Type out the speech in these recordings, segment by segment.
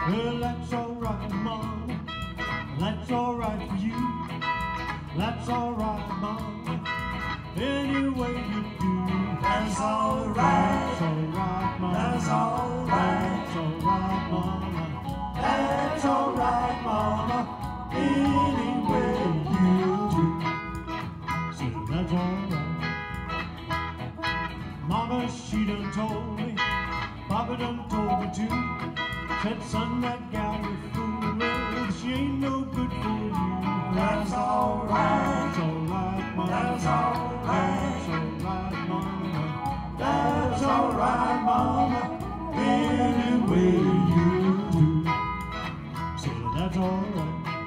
Well, that's alright, Mama. That's alright for you. That's alright, Mama. Any way you do. That's alright. That's alright, Mama. That's alright. That's alright, Mama. That's alright, Mama. Any way you do. Say that's alright. Mama, she done told me. Papa done told me too. Said, son, that gal you foolin', she ain't no good for you. That's alright. That's alright, Mama. That's alright. That's alright, Mama. That's alright, Mama. Any way you do. Say that's alright.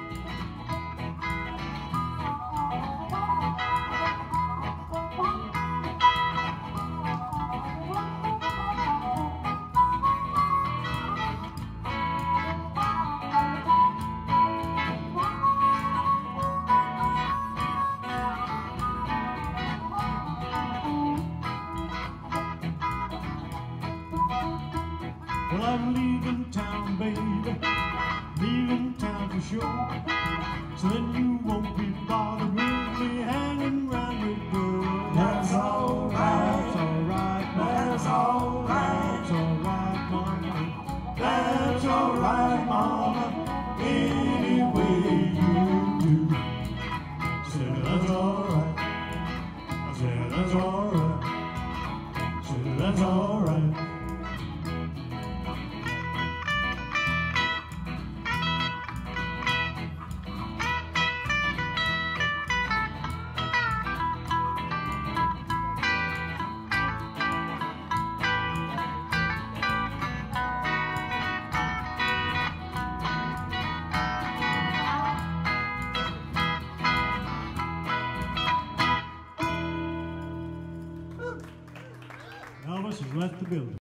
Well, I'm leaving town, baby, leaving town for sure. So then you won't be bothered with me hanging round with girls. That's alright. That's alright, Mama. That's alright. That's alright, Mama. That's alright, Mama. Any way you do. Say that's alright. I said that's alright. Say that's alright. Elvis has left the building.